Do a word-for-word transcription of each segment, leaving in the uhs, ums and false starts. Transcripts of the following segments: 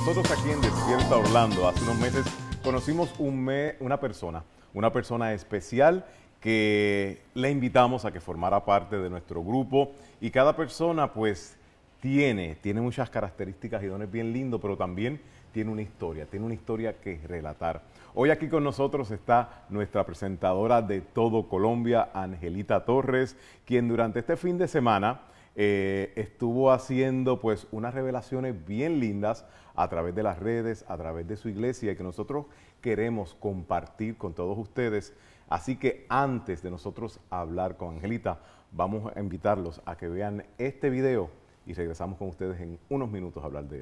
Nosotros aquí en Despierta Orlando, hace unos meses conocimos un me, una persona, una persona especial que le invitamos a que formara parte de nuestro grupo, y cada persona pues tiene, tiene muchas características y dones bien lindos, pero también tiene una historia, tiene una historia que relatar. Hoy aquí con nosotros está nuestra presentadora de todo Colombia, Angelita Torres, quien durante este fin de semana eh, estuvo haciendo pues unas revelaciones bien lindas a través de las redes, a través de su iglesia, y que nosotros queremos compartir con todos ustedes. Así que antes de nosotros hablar con Angelita, vamos a invitarlos a que vean este video y regresamos con ustedes en unos minutos a hablar de él.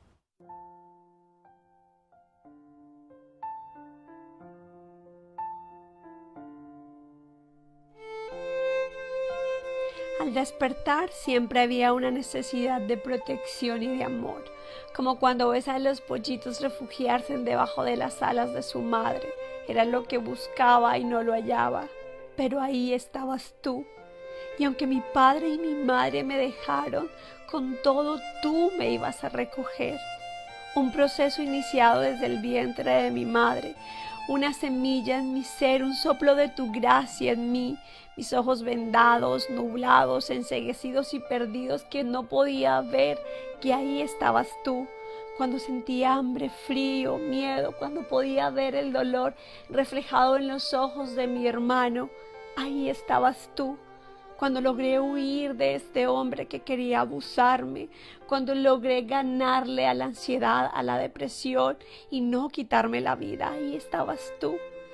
Al despertar siempre había una necesidad de protección y de amor, como cuando ves a los pollitos refugiarse debajo de las alas de su madre. Era lo que buscaba y no lo hallaba, pero ahí estabas tú. Y aunque mi padre y mi madre me dejaron, con todo tú me ibas a recoger. Un proceso iniciado desde el vientre de mi madre, una semilla en mi ser, un soplo de tu gracia en mí, mis ojos vendados, nublados, enceguecidos y perdidos, que no podía ver que ahí estabas tú. Cuando sentía hambre, frío, miedo, cuando podía ver el dolor reflejado en los ojos de mi hermano, ahí estabas tú. Cuando logré huir de este hombre que quería abusarme, cuando logré ganarle a la ansiedad, a la depresión y no quitarme la vida, ahí estabas tú.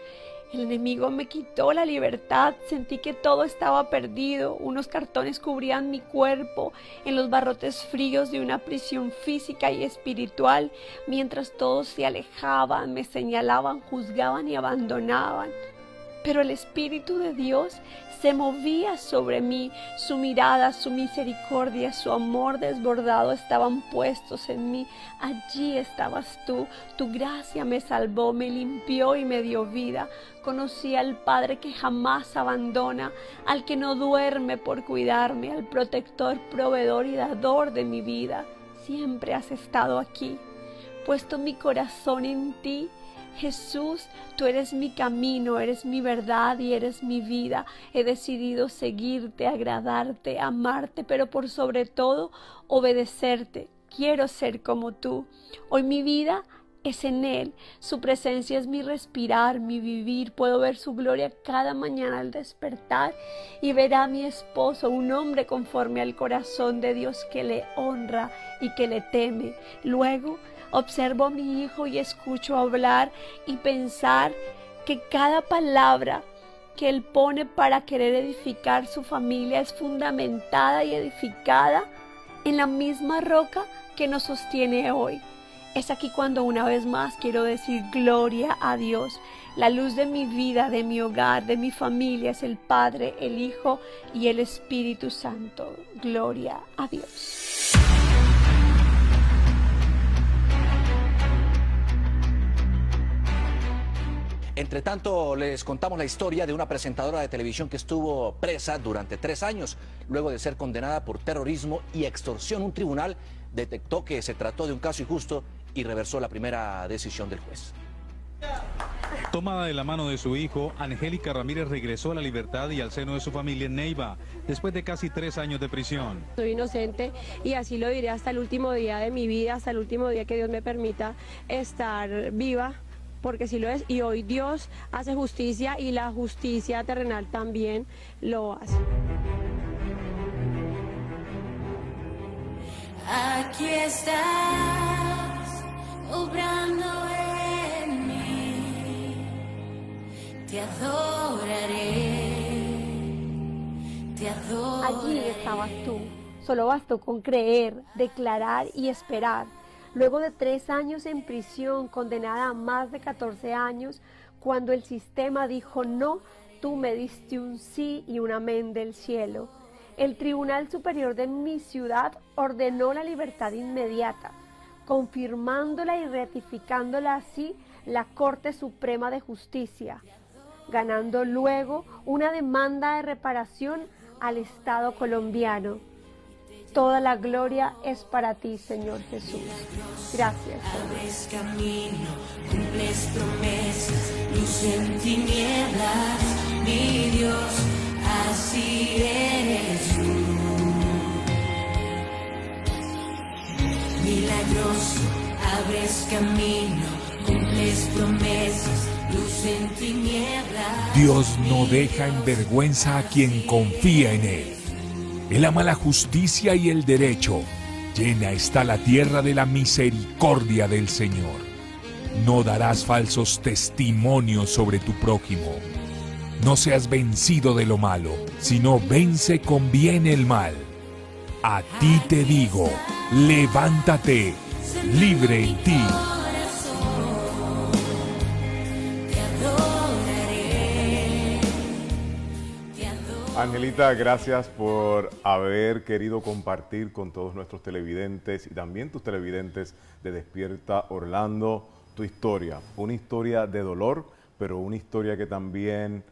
El enemigo me quitó la libertad, sentí que todo estaba perdido, unos cartones cubrían mi cuerpo en los barrotes fríos de una prisión física y espiritual, mientras todos se alejaban, me señalaban, juzgaban y abandonaban. Pero el Espíritu de Dios se movía sobre mí, su mirada, su misericordia, su amor desbordado estaban puestos en mí. Allí estabas tú, tu gracia me salvó, me limpió y me dio vida. Conocí al Padre que jamás abandona, al que no duerme por cuidarme, al protector, proveedor y dador de mi vida. Siempre has estado aquí, puesto mi corazón en ti. Jesús, tú eres mi camino, eres mi verdad y eres mi vida. He decidido seguirte, agradarte, amarte, pero por sobre todo obedecerte. Quiero ser como tú. Hoy mi vida es en Él. Su presencia es mi respirar, mi vivir. Puedo ver su gloria cada mañana al despertar y ver a mi esposo, un hombre conforme al corazón de Dios, que le honra y que le teme. Luego observo a mi hijo y escucho hablar y pensar que cada palabra que él pone para querer edificar su familia es fundamentada y edificada en la misma roca que nos sostiene hoy. Es aquí cuando una vez más quiero decir gloria a Dios. La luz de mi vida, de mi hogar, de mi familia es el Padre, el Hijo y el Espíritu Santo. Gloria a Dios. Entre tanto, les contamos la historia de una presentadora de televisión que estuvo presa durante tres años, luego de ser condenada por terrorismo y extorsión. Un tribunal detectó que se trató de un caso injusto y reversó la primera decisión del juez. Tomada de la mano de su hijo, Angélica Ramírez regresó a la libertad y al seno de su familia en Neiva, después de casi tres años de prisión. Soy inocente y así lo diré hasta el último día de mi vida, hasta el último día que Dios me permita estar viva, porque sí lo es, y hoy Dios hace justicia y la justicia terrenal también lo hace. Aquí estás, obrando en mí, te adoraré, te adoraré. Allí estabas tú, solo bastó con creer, declarar y esperar. Luego de tres años en prisión, condenada a más de catorce años, cuando el sistema dijo no, tú me diste un sí y un amén del cielo. El Tribunal Superior de mi ciudad ordenó la libertad inmediata, confirmándola y ratificándola así la Corte Suprema de Justicia, ganando luego una demanda de reparación al Estado colombiano. Toda la gloria es para ti, Señor Jesús. Gracias. Abres camino, cumples promesas, luz en tinieblas, mi Dios, así eres tú. Milagroso, abres camino, cumples promesas, luz en tinieblas. Dios no deja en vergüenza a quien confía en Él. Él ama la justicia y el derecho. Llena está la tierra de la misericordia del Señor. No darás falsos testimonios sobre tu prójimo. No seas vencido de lo malo, sino vence con bien el mal. A ti te digo, levántate, libre en ti. Angelita, gracias por haber querido compartir con todos nuestros televidentes y también tus televidentes de Despierta Orlando tu historia. Una historia de dolor, pero una historia que también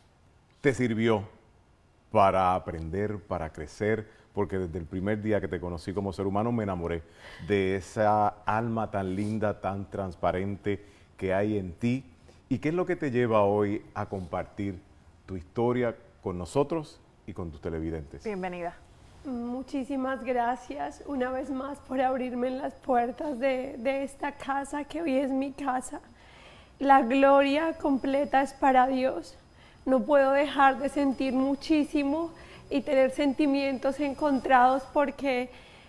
te sirvió para aprender, para crecer, porque desde el primer día que te conocí como ser humano me enamoré de esa alma tan linda, tan transparente que hay en ti. ¿Y qué es lo que te lleva hoy a compartir tu historia con nosotros y con tus televidentes? Bienvenida. Muchísimas gracias una vez más por abrirme en las puertas de, de esta casa que hoy es mi casa. La gloria completa es para Dios. No puedo dejar de sentir muchísimo y tener sentimientos encontrados porque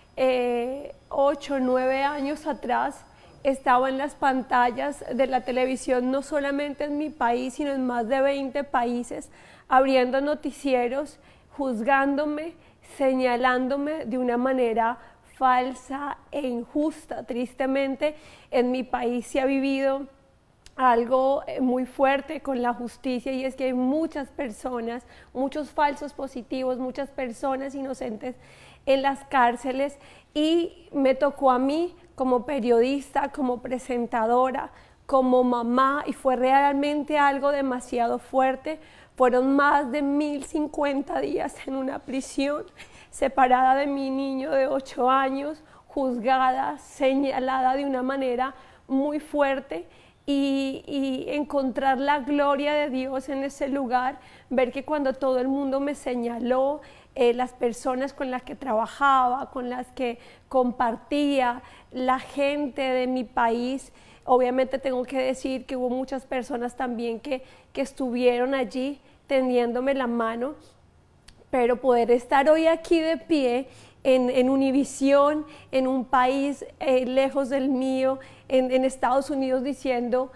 eh, ocho, nueve años atrás estaba en las pantallas de la televisión, no solamente en mi país, sino en más de veinte países, abriendo noticieros, juzgándome, señalándome de una manera falsa e injusta. Tristemente, en mi país se ha vivido algo muy fuerte con la justicia, y es que hay muchas personas, muchos falsos positivos, muchas personas inocentes en las cárceles, y me tocó a mí como periodista, como presentadora, como mamá, y fue realmente algo demasiado fuerte. Fueron más de mil cincuenta días en una prisión, separada de mi niño de ocho años, juzgada, señalada de una manera muy fuerte, y, y encontrar la gloria de Dios en ese lugar, ver que cuando todo el mundo me señaló, eh, las personas con las que trabajaba, con las que compartía, la gente de mi país. Obviamente tengo que decir que hubo muchas personas también que, que estuvieron allí tendiéndome la mano, pero poder estar hoy aquí de pie en, en Univisión, en un país eh, lejos del mío, en, en Estados Unidos, diciendo: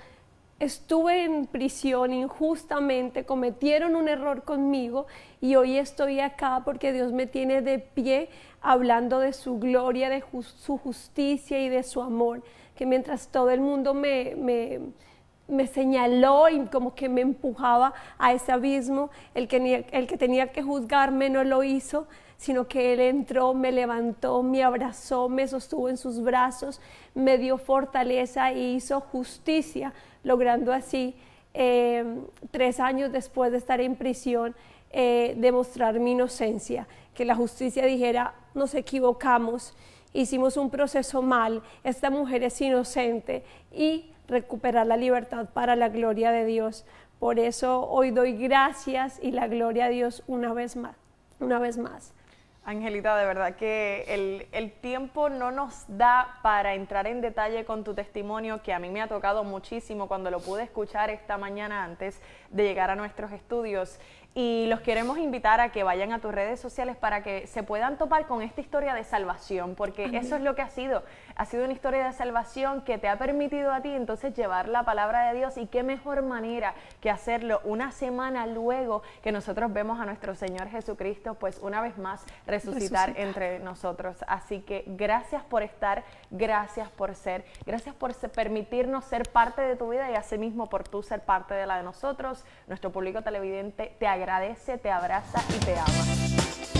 estuve en prisión injustamente, cometieron un error conmigo y hoy estoy acá porque Dios me tiene de pie hablando de su gloria, de ju- su justicia y de su amor. Que mientras todo el mundo me, me, me señaló y como que me empujaba a ese abismo, el que, el que tenía que juzgarme no lo hizo, sino que Él entró, me levantó, me abrazó, me sostuvo en sus brazos, me dio fortaleza e hizo justicia, logrando así, eh, tres años después de estar en prisión, eh, demostrar mi inocencia, que la justicia dijera: nos equivocamos, hicimos un proceso mal, esta mujer es inocente, y recuperar la libertad para la gloria de Dios. Por eso hoy doy gracias y la gloria a Dios una vez más, una vez más. Angelita, de verdad que el, el tiempo no nos da para entrar en detalle con tu testimonio, que a mí me ha tocado muchísimo cuando lo pude escuchar esta mañana antes de llegar a nuestros estudios. Y los queremos invitar a que vayan a tus redes sociales para que se puedan topar con esta historia de salvación, porque Amén. Eso es lo que ha sido. Ha sido una historia de salvación que te ha permitido a ti entonces llevar la palabra de Dios, y qué mejor manera que hacerlo una semana luego que nosotros vemos a nuestro Señor Jesucristo, pues una vez más resucitar, resucitar. entre nosotros. Así que gracias por estar, gracias por ser, gracias por permitirnos ser parte de tu vida, y asimismo por tú ser parte de la de nosotros. Nuestro público televidente te agradece, te abraza y te ama.